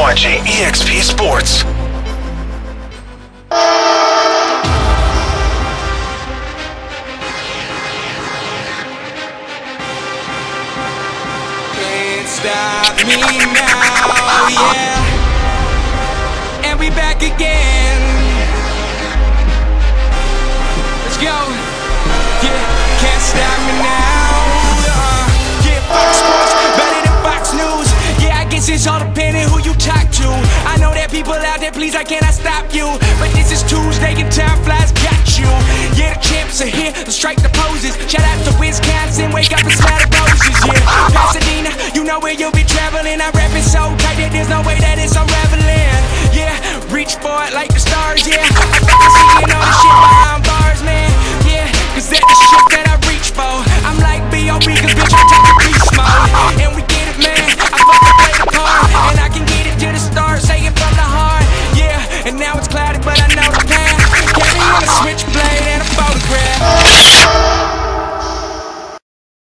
watching EXP Sports. Can't stop me now, yeah. And we back again. Let's go. Yeah, can't stop me now. Yeah, Fox Sports, better than Fox News. Yeah, I guess it's all depending who you talk to. I know that people out there, please, I cannot stop you. But this is Tuesday and time flies, got you. Yeah, the champs are here, let's strike the poses. Shout out to Wisconsin, wake up and smell the roses, yeah. Pasadena, you know where you'll be traveling. I rap it so tight that there's no way that it's unraveling. Yeah, reach for it like the stars, yeah. I got to see you know the shit behind bars, man. Yeah, cause that's the shit that I reach for. I'm like B.O.B. cause bitch I take the beast mode. And we get it, man, I fucking play the part. And I can get it to the start, say it from the heart. Yeah, and now it's clouded but I know the